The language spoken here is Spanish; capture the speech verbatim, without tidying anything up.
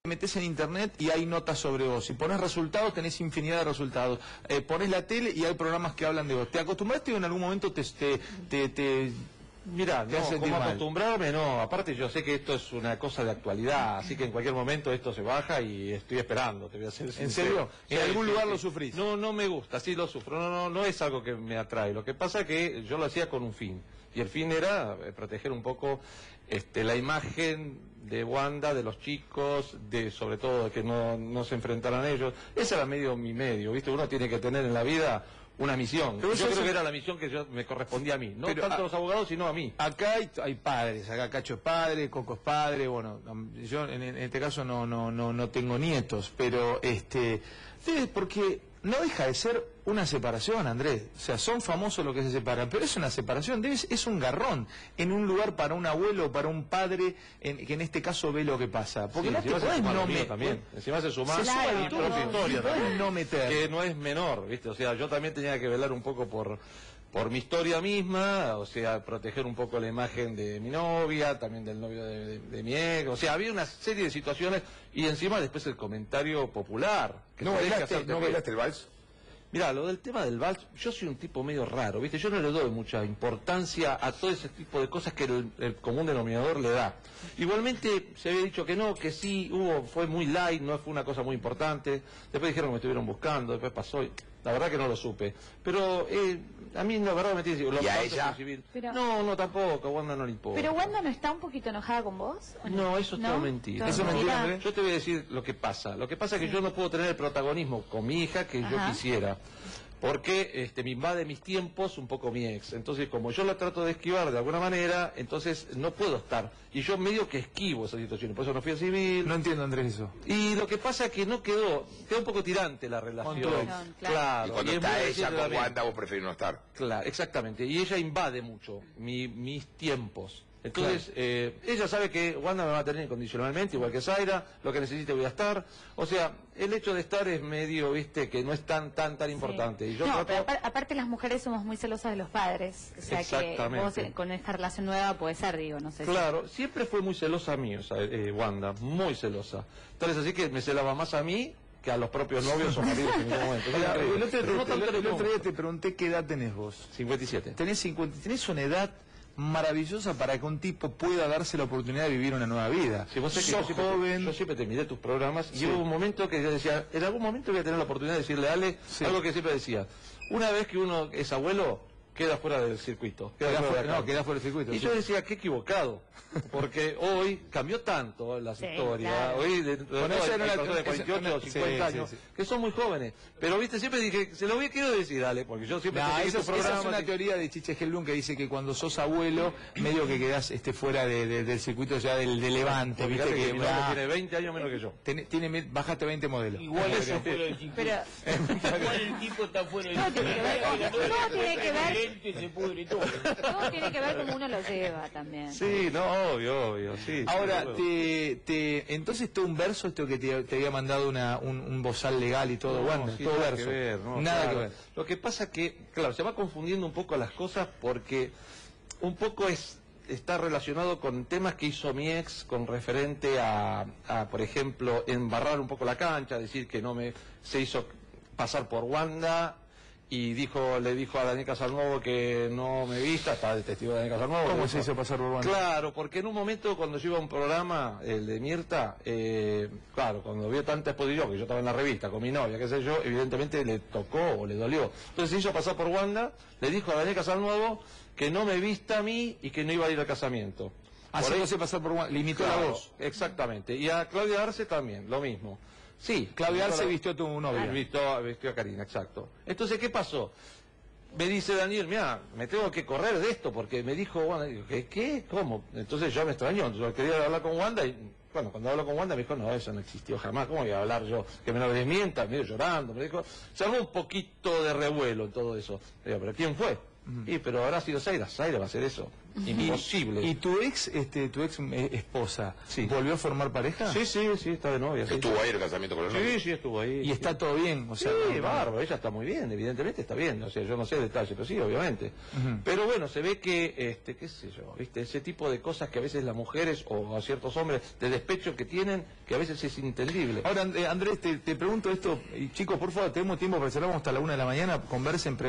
Metés en internet y hay notas sobre vos. Si pones resultados, tenés infinidad de resultados. Eh, pones la tele y hay programas que hablan de vos. ¿Te acostumbraste o en algún momento te... te, te, te Mirá, no, ¿cómo acostumbrarme? No, aparte yo sé que esto es una cosa de actualidad, así que en cualquier momento esto se baja y estoy esperando, te voy a ser sincero. ¿En serio? ¿En sí, algún sí, lugar sí. lo sufrís? No, no me gusta, sí lo sufro, no, no, no es algo que me atrae. Lo que pasa es que yo lo hacía con un fin, y el fin era proteger un poco este, la imagen de Wanda, de los chicos, de sobre todo de que no, no se enfrentaran ellos. Ese era medio mi medio, ¿viste? Uno tiene que tener en la vida una misión. Pero yo creo es... que era la misión que yo, me correspondía a mí, no pero tanto a los abogados, sino a mí. Acá hay, hay padres, acá Cacho es padre, Coco es padre, bueno, yo en, en este caso no, no, no, no tengo nietos, pero este, porque no deja de ser una separación, Andrés. O sea, son famosos los que se separan, pero es una separación, debe, es un garrón en un lugar para un abuelo o para un padre en, que en este caso ve lo que pasa. Porque sí, no te podés no meter. También. Encima se suma claro, mi propia historia también, no meter. Que no es menor, ¿viste? O sea, yo también tenía que velar un poco por... por mi historia misma, o sea, proteger un poco la imagen de mi novia, también del novio de, de, de mi ex, o sea, había una serie de situaciones y encima después el comentario popular. Que ¿No bailaste, ¿no bailaste el vals? Mirá, lo del tema del vals, yo soy un tipo medio raro, ¿viste? Yo no le doy mucha importancia a todo ese tipo de cosas que el, el común denominador le da. Igualmente se había dicho que no, que sí, hubo, fue muy light, no fue una cosa muy importante. Después dijeron que me estuvieron buscando, después pasó y la verdad que no lo supe. Pero eh, a mí la verdad me tiene que decir, ¿y a ella? Civil. Pero... No, no tampoco, a Wanda no le importa. ¿Pero Wanda no está un poquito enojada con vos? No, no, eso es ¿no? todo mentira. ¿Eso es mentira? Yo te voy a decir lo que pasa. Lo que pasa es que sí. yo no puedo tener el protagonismo con mi hija que Ajá. yo quisiera. Porque este, me invade mis tiempos un poco mi ex. Entonces, como yo la trato de esquivar de alguna manera, entonces no puedo estar. Y yo medio que esquivo esa situación. Por eso no fui a civil. No entiendo, Andrés, eso. Y lo que pasa es que no quedó, quedó un poco tirante la relación. Claro. claro. Y cuando y está ella con también. Wanda, vos preferís no estar. Claro, exactamente. Y ella invade mucho mi, mis tiempos. Entonces, claro. eh, ella sabe que Wanda me va a tener incondicionalmente, igual que Zaira, lo que necesite voy a estar. O sea, el hecho de estar es medio, viste, que no es tan, tan, tan sí. importante. Y yo no, trato... pero aparte las mujeres somos muy celosas de los padres. O sea, que vos con esta relación nueva puede ser, digo, no sé. Claro, si... siempre fue muy celosa a mí, o sea, eh, Wanda, muy celosa. Entonces, así que me celaba más a mí que a los propios novios o maridos en ningún momento. Mira, el, otro, el, otro, el, el otro día te pregunté qué edad tenés vos. cincuenta y siete. Tenés, cincuenta, tenés una edad maravillosa para que un tipo pueda darse la oportunidad de vivir una nueva vida. Si vos sé que sos yo siempre, joven. Yo siempre te miré tus programas sí. y hubo un momento que yo decía, en algún momento voy a tener la oportunidad de decirle a Ale sí. algo que siempre decía. Una vez que uno es abuelo, queda fuera del circuito. Queda, queda fuera, fuera, no, queda fuera del circuito. Y sí. yo decía, qué equivocado. Porque hoy cambió tanto las sí, historias. Claro. Hoy de, de, de, de, de, de, de cuarenta y ocho o cincuenta sí, años, sí, sí. que son muy jóvenes. Pero viste, siempre dije, se lo voy a quiero decir, dale, porque yo siempre... No, esa, esa es una y... teoría de Chiche Gelún que dice que cuando sos abuelo, medio que quedás este, fuera de, de, del circuito ya del, del levante. Viste que, que mi va... tiene veinte años menos que yo. Tiene, tiene, bajaste veinte modelos. Igual eso fuera del circuito. Igual el tipo está fuera del circuito. Todo tiene que ver... Todo tiene que ver cómo uno lo lleva también. Sí, no, obvio, obvio. Sí, ahora, te, te, entonces todo un verso, esto que te, te había mandado una, un, un bozal legal y todo, no, Wanda, sí, todo nada verso. Que ver, no, nada claro. que ver. Lo que pasa que, claro, se va confundiendo un poco las cosas porque un poco es está relacionado con temas que hizo mi ex con referente a, a, por ejemplo, embarrar un poco la cancha, decir que no me se hizo pasar por Wanda. Y dijo, le dijo a Daniel Casalnuovo que no me vista, está el testigo de Daniel Casalnuovo. ¿Cómo se hizo pasar por Wanda? Claro, porque en un momento cuando yo iba a un programa, el de Mirta, eh, claro, cuando vio tanta exposición, que yo estaba en la revista con mi novia, qué sé yo, evidentemente le tocó o le dolió. Entonces se hizo pasar por Wanda, le dijo a Daniel Casalnuovo que no me vista a mí y que no iba a ir al casamiento. Haciéndose pasar por Wanda, limitó claro, la voz. Exactamente, y a Claudia Arce también, lo mismo. Sí, Claudia Arce vistió a tu novia. Vistió, vistió a Karina, exacto. Entonces, ¿qué pasó? Me dice Daniel, mira, me tengo que correr de esto porque me dijo Wanda, digo, ¿qué? ¿Qué? ¿Cómo? Entonces yo me extrañó, yo quería hablar con Wanda y, bueno, cuando hablo con Wanda me dijo, no, eso no existió jamás, ¿cómo voy a hablar yo? Que me lo desmienta, medio llorando, me dijo, se armó un poquito de revuelo en todo eso. Le digo, ¿pero quién fue? Sí, pero habrá sido Zaira, Zaira va a hacer eso. Imposible. ¿Y, y tu ex, este, tu ex eh, esposa, sí. volvió a formar pareja? Sí, sí, sí, está de novia. Sí. ¿Estuvo ahí el casamiento con los novios? Sí, sí, estuvo ahí. ¿Y está todo bien? O sea, sí, no, bárbaro, ella está muy bien, evidentemente está bien. O sea, yo no sé detalles, pero sí, obviamente. Uh-huh. Pero bueno, se ve que, este, qué sé yo, viste, ese tipo de cosas que a veces las mujeres o a ciertos hombres de despecho que tienen, que a veces es inentendible. Ahora, Andrés, te, te pregunto esto, y chicos, por favor, tenemos tiempo para cerramos hasta la una de la mañana, conversen.